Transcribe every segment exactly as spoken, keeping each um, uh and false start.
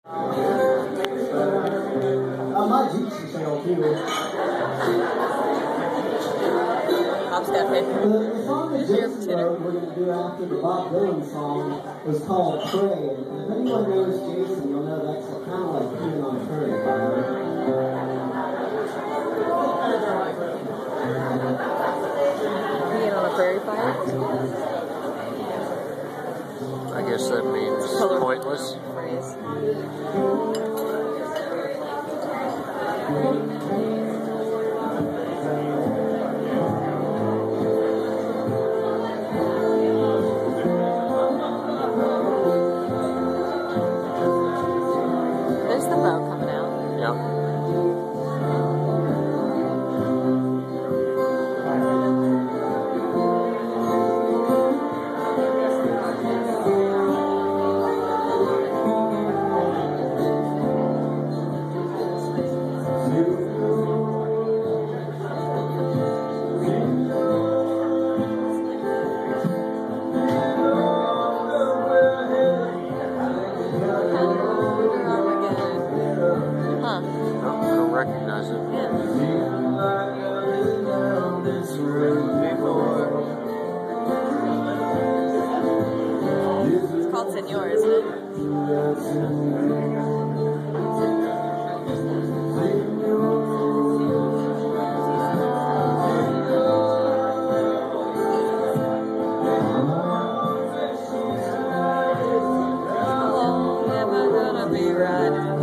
Uh, my Jeep's for sale too. Bob's Cafe. The, the song that Jason wrote we're going to do after the Bob Dylan song was called Pray. And if anyone knows Jason, you'll know that's kind of like peeing on a curry fire. Peeing on a prairie fire? I guess that means Color pointless. Phrase. There's the bow coming out. Yep. Huh. I don't recognize it. It's called Senor, isn't it? How long am I gonna be riding?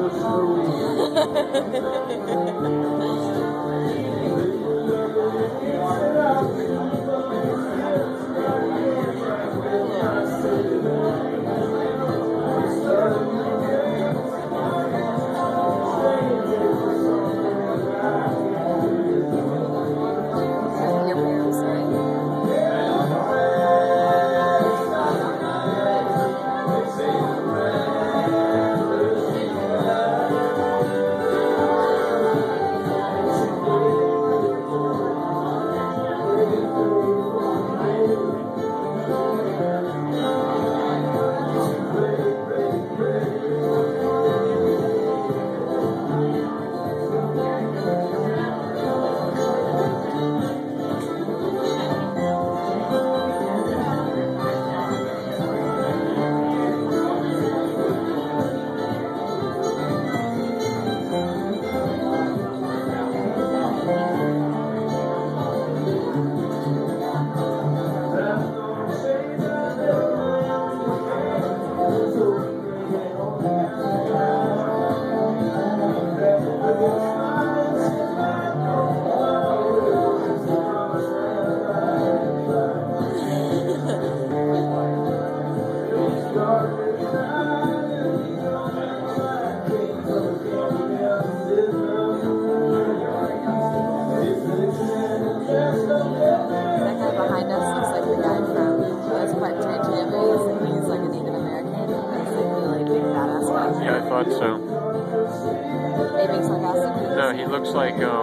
Yeah, I thought so. Are you being sarcastic? No, he looks like, um...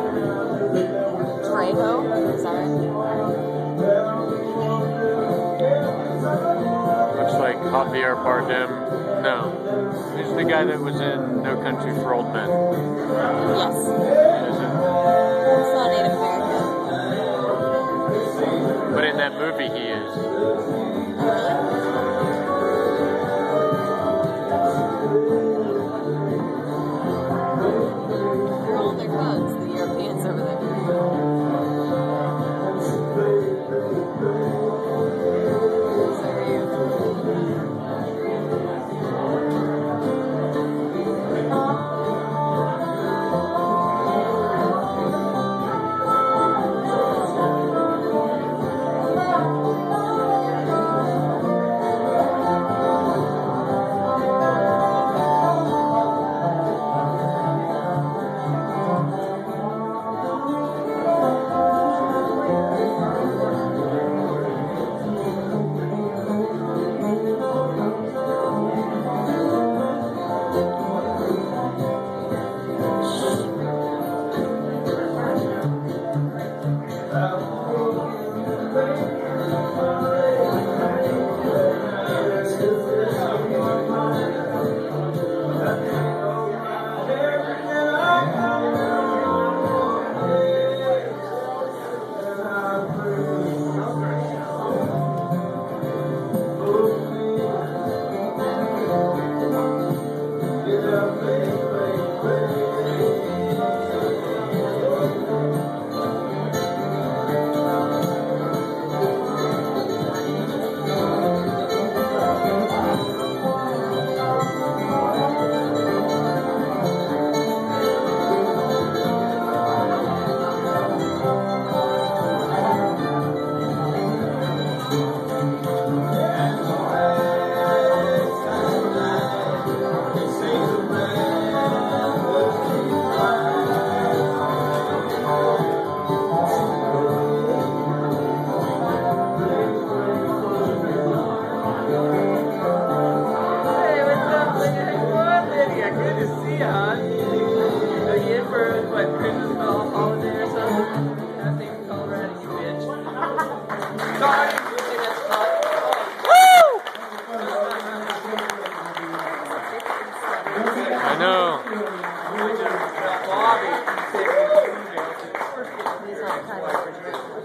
Trejo? Is that right? looks like Javier Bardem. No. He's the guy that was in No Country for Old Men. Yes. Is it? He's not Native American. But in that movie he is. They're all their guns, the Europeans over there. So are you. I know. He's not kind of